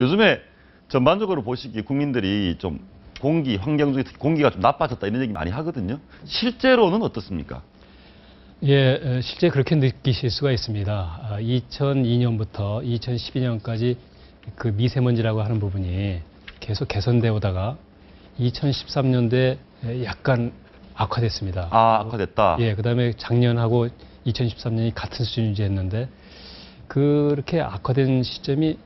요즘에 전반적으로 보시기에 국민들이 좀 공기, 환경 중에 특히 공기가 좀 나빠졌다 이런 얘기 많이 하거든요. 실제로는 어떻습니까? 예, 실제 그렇게 느끼실 수가 있습니다. 2002년부터 2012년까지 그 미세먼지라고 하는 부분이 계속 개선되어 오다가 2013년도에 약간 악화됐습니다. 아, 악화됐다. 예, 그다음에 작년하고 2013년이 같은 수준 유지했는데 그렇게 악화된 시점이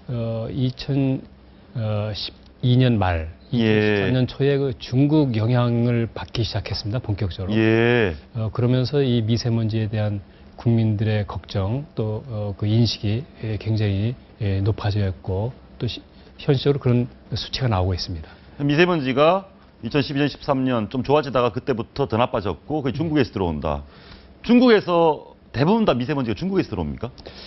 2012년 말, 2013년 초에 그 중국 영향을 받기 시작했습니다. 본격적으로. 예. 그러면서 이 미세먼지에 대한 국민들의 걱정 또 그 인식이 굉장히 높아져 있고 또 현실적으로 그런 수치가 나오고 있습니다. 미세먼지가 2012년, 13년 좀 좋아지다가 그때부터 더 나빠졌고 그게 중국에서 들어온다. 중국에서 대부분 다 미세먼지가 중국에서 들어옵니까?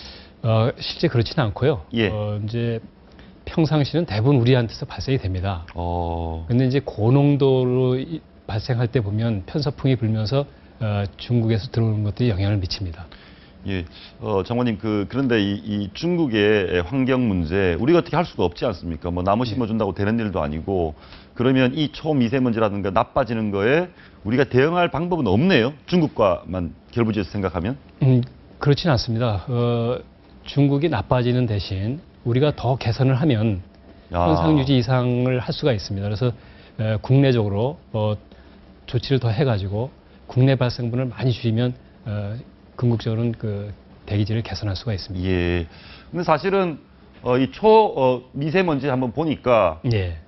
실제 그렇지는 않고요. 예. 이제 평상시는 대부분 우리한테서 발생이 됩니다. 어. 근데 이제 고농도로 발생할 때 보면 편서풍이 불면서 중국에서 들어오는 것들이 영향을 미칩니다. 예, 장관님 그런데 이 중국의 환경 문제 우리가 어떻게 할 수가 없지 않습니까? 뭐 나무 심어준다고 되는 일도 아니고 그러면 이 초미세먼지라든가 나빠지는 거에 우리가 대응할 방법은 없네요. 중국과만 결부지어서 생각하면. 그렇지는 않습니다. 중국이 나빠지는 대신 우리가 더 개선을 하면 현상 유지 이상을 할 수가 있습니다. 그래서 국내적으로 조치를 더 해가지고 국내 발생분을 많이 줄이면 궁극적으로는 그 대기질을 개선할 수가 있습니다. 예. 근데 사실은 이 미세먼지 한번 보니까 예.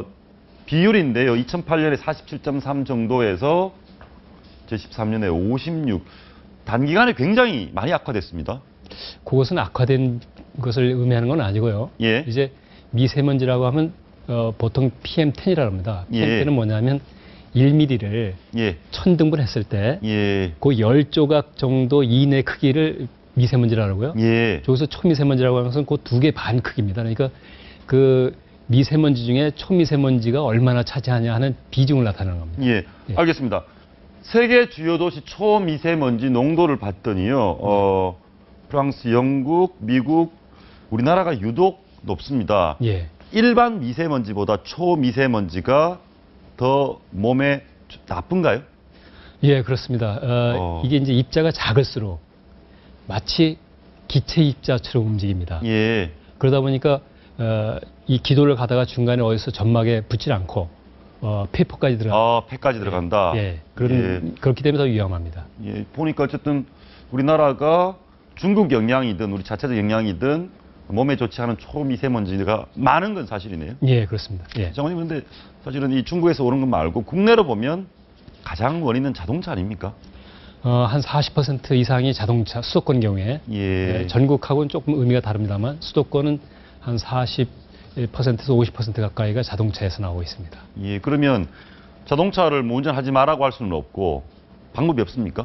비율인데요. 2008년에 47.3 정도에서 2013년에 56. 단기간에 굉장히 많이 악화됐습니다. 그것은 악화된 것을 의미하는 건 아니고요. 예. 이제 미세먼지라고 하면 보통 PM10이라고 합니다. PM10은 뭐냐면 1mm를 예. 1000등분 했을 때 예. 그 10조각 정도 이내 크기를 미세먼지라고 하고요. 예. 저기서 초미세먼지라고 하는 것은 그 2개 반 크기입니다. 그러니까 그 미세먼지 중에 초미세먼지가 얼마나 차지하냐 하는 비중을 나타내는 겁니다. 예. 예. 알겠습니다. 세계 주요 도시 초미세먼지 농도를 봤더니요. 프랑스, 영국, 미국, 우리나라가 유독 높습니다. 예. 일반 미세먼지보다 초미세먼지가 더 몸에 나쁜가요? 예, 그렇습니다. 이게 이제 입자가 작을수록 마치 기체 입자처럼 움직입니다. 예. 그러다 보니까 이 기도를 가다가 중간에 어디서 점막에 붙질 않고 폐포까지 들어가. 폐까지 들어간다. 예. 그렇기 때문에 더 위험합니다. 예. 보니까 어쨌든 우리나라가 중국 영향이든 우리 자체적 영향이든 몸에 좋지 않은 초미세먼지가 많은 건 사실이네요. 예, 그렇습니다. 예. 장관님, 근데 사실은 이 중국에서 오는 것 말고 국내로 보면 가장 원인은 자동차 아닙니까? 한 40% 이상이 자동차, 수도권 경우에. 예. 전국하고는 조금 의미가 다릅니다만 수도권은 한 40%에서 50% 가까이가 자동차에서 나오고 있습니다. 예. 그러면 자동차를 뭐 운전하지 말라고 할 수는 없고 방법이 없습니까?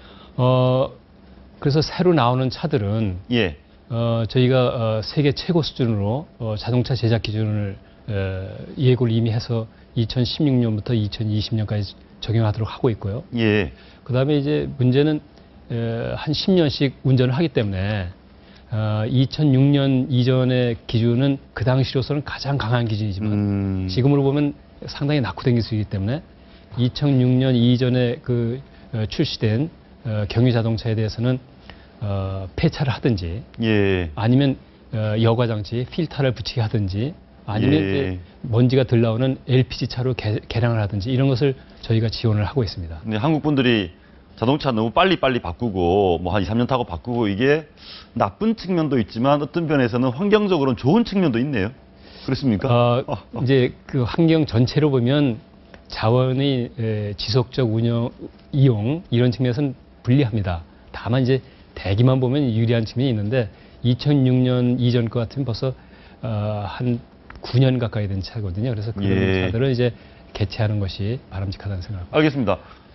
그래서 새로 나오는 차들은 예. 저희가 세계 최고 수준으로 자동차 제작 기준을 예고를 이미 해서 2016년부터 2020년까지 적용하도록 하고 있고요. 예. 그다음에 이제 문제는 한 10년씩 운전을 하기 때문에 2006년 이전의 기준은 그 당시로서는 가장 강한 기준이지만 지금으로 보면 상당히 낙후된 기술이기 때문에 2006년 이전에 그 출시된 경유 자동차에 대해서는 폐차를 하든지 예. 아니면 여과 장치 필터를 붙이게 하든지 아니면 예. 이제 먼지가 덜 나오는 LPG 차로 개량을 하든지 이런 것을 저희가 지원을 하고 있습니다. 근데 한국 분들이 자동차 너무 빨리 바꾸고 뭐 한 2, 3년 타고 바꾸고 이게 나쁜 측면도 있지만 어떤 면에서는 환경적으로는 좋은 측면도 있네요. 그렇습니까? 이제 그 환경 전체로 보면 자원의 지속적 운영, 이용 이런 측면에서는 불리합니다. 다만 이제 대기만 보면 유리한 측면이 있는데 2006년 이전 것 같으면 벌써 한 9년 가까이 된 차거든요. 그래서 그런 예. 차들은 이제 개최하는 것이 바람직하다는 생각입니다. 알겠습니다.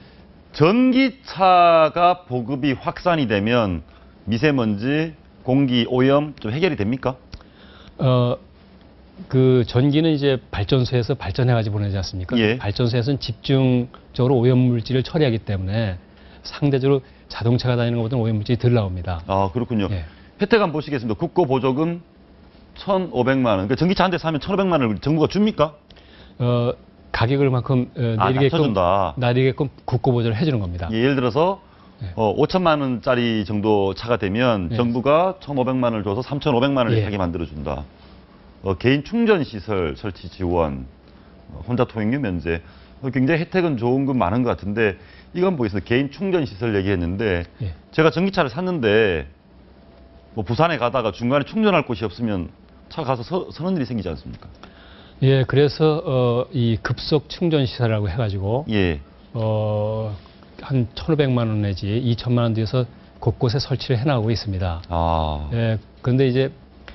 전기차가 보급이 확산이 되면 미세먼지, 공기 오염 좀 해결이 됩니까? 그 전기는 이제 발전소에서 발전해가지고 보내지 않습니까? 예. 발전소에서는 집중적으로 오염물질을 처리하기 때문에 상대적으로 자동차가 다니는 것보다는 오염물질이 덜 나옵니다. 그렇군요. 예. 혜택 한번 보시겠습니다. 국고 보조금 1,500만 원. 그러니까 전기차 한 대 사면 1,500만 원을 정부가 줍니까? 가격을 만큼 낮춰준다. 내리게끔 국고 보조를 해주는 겁니다. 예를 들어서 네. 5천만 원짜리 정도 차가 되면 네. 정부가 1,500만 원을 줘서 3,500만 원을 예. 타게 만들어준다. 개인 충전 시설 설치 지원, 혼자 통행료 면제. 굉장히 혜택은 좋은 건 많은 것 같은데 이건 보겠습니다. 개인 충전 시설 얘기했는데 예. 제가 전기차를 샀는데 뭐 부산에 가다가 중간에 충전할 곳이 없으면 차 가서 서는 일이 생기지 않습니까? 예, 그래서 이 급속 충전 시설이라고 해가지고 예. 한 1,500만 원 내지 2천만 원 뒤에서 곳곳에 설치를 해나가고 있습니다. 아. 예, 그런데 이제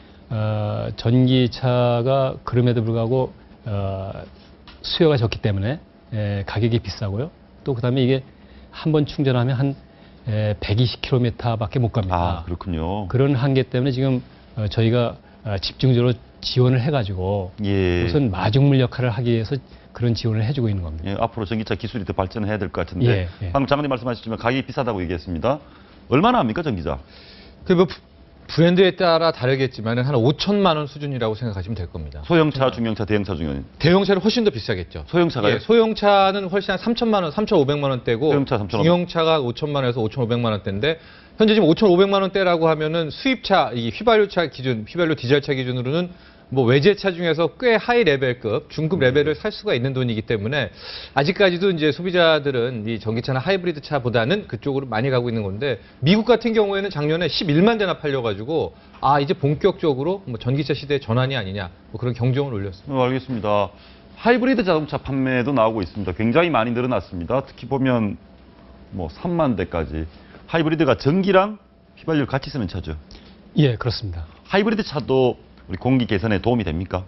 전기차가 그럼에도 불구하고 수요가 적기 때문에 가격이 비싸고요. 또 그다음에 이게 한 번 충전하면 한 120km밖에 못 갑니다. 아, 그렇군요. 그런 한계 때문에 지금 저희가 집중적으로 지원을 해가지고 예. 우선 마중물 역할을 하기 위해서 그런 지원을 해주고 있는 겁니다. 예, 앞으로 전기차 기술이 더 발전해야 될 것 같은데 예, 예. 방금 장관님 말씀하셨지만 가격이 비싸다고 얘기했습니다. 얼마나 합니까 전기차? 그 뭐 브랜드에 따라 다르겠지만 한 5천만 원 수준이라고 생각하시면 될 겁니다. 소형차, 중형차, 대형차 중에 대형차는 훨씬 더 비싸겠죠. 소형차가요? 예, 소형차는 훨씬 한 3천만 원, 3,500만 원대고 소형차 3,500. 중형차가 5천만 원에서 5,500만 원대인데 현재 지금 5,500만 원대라고 하면은 수입차, 이 휘발유차 기준, 휘발유 디젤차 기준으로는 뭐 외제차 중에서 꽤 하이 레벨급, 중급 레벨을 살 수가 있는 돈이기 때문에 아직까지도 이제 소비자들은 이 전기차나 하이브리드 차보다는 그쪽으로 많이 가고 있는 건데 미국 같은 경우에는 작년에 11만 대나 팔려가지고 이제 본격적으로 뭐 전기차 시대의 전환이 아니냐 뭐 그런 경종을 울렸습니다. 알겠습니다. 하이브리드 자동차 판매도 나오고 있습니다. 굉장히 많이 늘어났습니다. 특히 보면 뭐 3만 대까지. 하이브리드가 전기랑 휘발유를 같이 쓰는 차죠. 예, 그렇습니다. 하이브리드 차도 우리 공기 개선에 도움이 됩니까?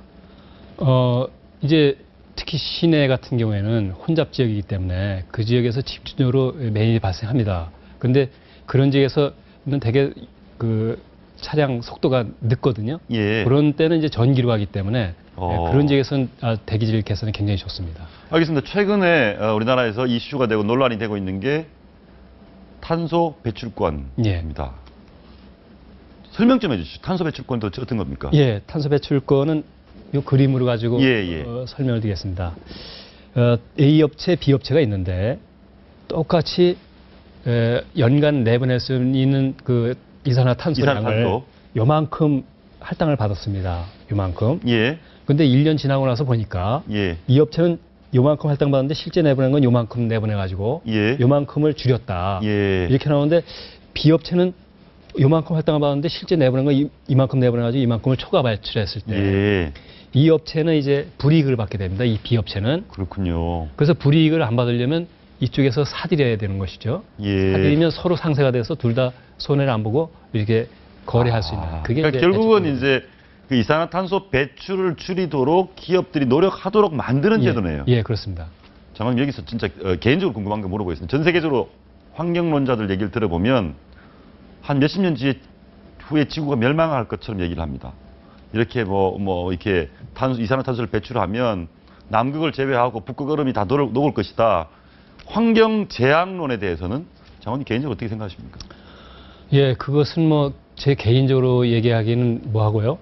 이제 특히 시내 같은 경우에는 혼잡 지역이기 때문에 그 지역에서 집중적으로 매연이 발생합니다. 그런데 그런 지역에서는 되게 그 차량 속도가 늦거든요. 예. 그런 때는 이제 전기로 가기 때문에 그런 지역에서는 대기질 개선이 굉장히 좋습니다. 알겠습니다. 최근에 우리나라에서 이슈가 되고 논란이 되고 있는 게 탄소 배출권입니다. 설명 좀 해주시죠. 탄소 배출권도 어떤 겁니까? 예, 탄소 배출권은 이 그림으로 가지고 예. 설명을 드리겠습니다. A 업체, B 업체가 있는데 똑같이 연간 내보낼 수 있는 그 이산화탄소량을 요만큼 할당을 받았습니다. 요만큼. 예. 근데 1년 지나고 나서 보니까 예. 이 업체는 요만큼 할당받았는데 실제 내보낸 건 요만큼 내보내가지고 예. 요만큼을 줄였다. 예. 이렇게 나오는데 B 업체는 요만큼 할당을 받았는데 실제 내보낸 건 이만큼 내보내가지고 이만큼을 초과 발출했을 때 예. 이 업체는 이제 불이익을 받게 됩니다. 이 B 업체는. 그렇군요. 그래서 불이익을 안 받으려면 이쪽에서 사들여야 되는 것이죠. 예. 사들이면 서로 상세가 돼서 둘 다 손해를 안 보고 이렇게 거래할 수 있는. 그게 그러니까 이제 결국은 배출권입니다. 이제 그 이산화탄소 배출을 줄이도록 기업들이 노력하도록 만드는 제도네요. 예, 그렇습니다. 장관님 여기서 진짜 개인적으로 궁금한 거 물어보겠습니다. 전 세계적으로 환경론자들 얘기를 들어보면 한 몇십 년 후에 지구가 멸망할 것처럼 얘기를 합니다. 이렇게 이렇게 이산화탄소를 배출하면 남극을 제외하고 북극 얼음이 다 녹을 것이다. 환경 재앙론에 대해서는 장관님 개인적으로 어떻게 생각하십니까? 예, 그것은 뭐 제 개인적으로 얘기하기는 뭐하고요.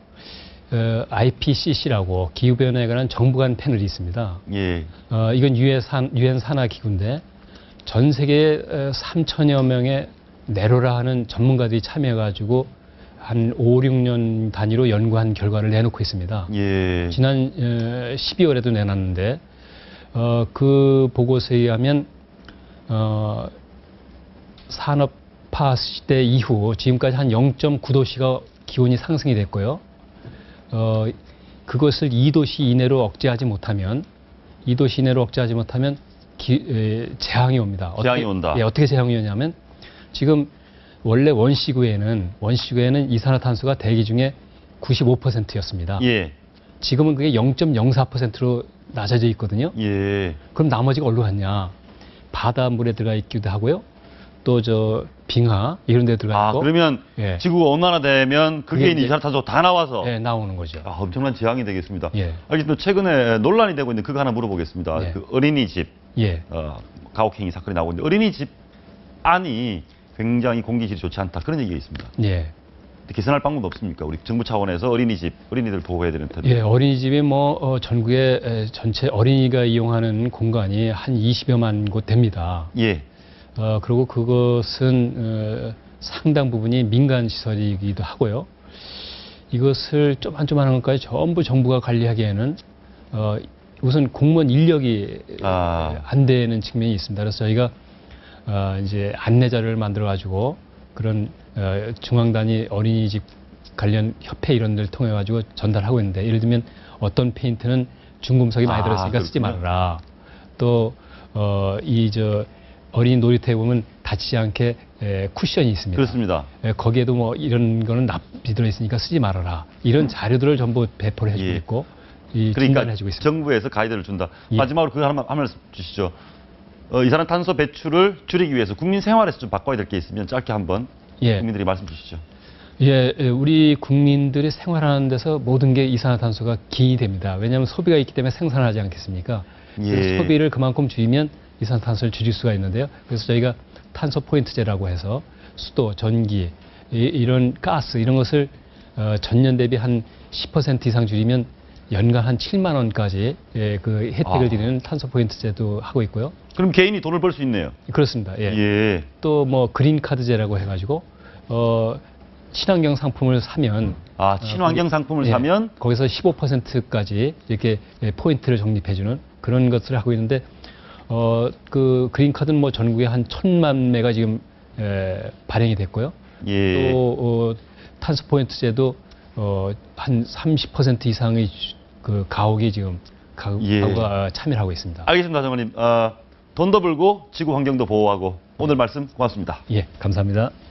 IPCC라고 기후변화에 관한 정부 간 패널이 있습니다. 예. 이건 유엔 산하 기구인데 전 세계 3천여 명의 내로라 하는 전문가들이 참여해가지고 한 5, 6년 단위로 연구한 결과를 내놓고 있습니다. 예. 지난 12월에도 내놨는데 그 보고서에 의하면 산업화 시대 이후 지금까지 한 0.9도씨가 기온이 상승이 됐고요. 그것을 2도씨 이내로 억제하지 못하면 재앙이 옵니다. 재앙이 온다. 예, 어떻게 재앙이 오냐면 지금 원래 원시구에는 이산화탄소가 대기 중에 95%였습니다. 예. 지금은 그게 0.04%로 낮아져 있거든요. 예. 그럼 나머지가 어디로 갔냐? 바닷물에 들어가 있기도 하고요. 또 빙하 이런 데 들어가 있고. 그러면 예. 지구가 온난화되면 그게 있는 이제- 이산화탄소 다 나와서 예, 나오는 거죠. 엄청난 재앙이 되겠습니다. 예. 알겠습니다. 최근에 논란이 되고 있는 그거 하나 물어보겠습니다. 예. 그 어린이집 예. 가혹행위 사건이 나오고 있는데 어린이집 안이 굉장히 공기질이 좋지 않다 그런 얘기가 있습니다. 예. 개선할 방법도 없습니까? 우리 정부 차원에서 어린이들 보호해야 되는 텐데. 예, 어린이집이 전국에 전체 어린이가 이용하는 공간이 한 20여만 곳 됩니다. 예. 그리고 그것은 상당 부분이 민간 시설이기도 하고요. 이것을 조만한 것까지 전부 정부가 관리하기에는 우선 공무원 인력이 안 되는 측면이 있습니다. 그래서 저희가 이제 안내자를 만들어 가지고 그런 중앙 단위 어린이집 관련 협회 이런 데를 통해 가지고 전달하고 있는데, 예를 들면 어떤 페인트는 중금속이 많이 들었으니까 쓰지 그렇군요. 말아라. 또 어린이 놀이터에 보면 다치지 않게 쿠션이 있습니다. 그렇습니다. 거기에도 뭐 이런 거는 납이 들어있으니까 쓰지 말아라. 이런 자료들을 전부 배포를 해주고 예. 있고 그러니까 진단을 해주고 있습니다. 정부에서 가이드를 준다. 예. 마지막으로 그거 한 말씀 주시죠. 이산화탄소 배출을 줄이기 위해서 국민 생활에서 좀 바꿔야 될 게 있으면 짧게 한번 예. 국민들이 말씀 주시죠. 예, 우리 국민들이 생활하는 데서 모든 게 이산화탄소가 기인이 됩니다. 왜냐하면 소비가 있기 때문에 생산하지 않겠습니까? 그래서 예. 소비를 그만큼 줄이면 이산화탄소를 줄일 수가 있는데요. 그래서 저희가 탄소 포인트제라고 해서 수도, 전기, 이런 가스 이런 것을 전년 대비 한 10% 이상 줄이면 연간 한 7만 원까지 그 혜택을 드리는 탄소 포인트제도 하고 있고요. 그럼 개인이 돈을 벌 수 있네요. 그렇습니다. 예. 예. 또 뭐 그린 카드제라고 해가지고 친환경 상품을 사면 친환경 상품을 예, 사면 거기서 15%까지 이렇게 포인트를 적립해주는 그런 것을 하고 있는데 그 그린 카드는 뭐 전국에 한 1,000만 매가 지금 발행이 됐고요. 예. 또 탄소 포인트제도 한 30% 이상의 그 가옥이 지금 가구가 참여를 하고 있습니다. 알겠습니다, 장관님. 돈도 벌고 지구 환경도 보호하고 오늘 말씀 고맙습니다. 예, 감사합니다.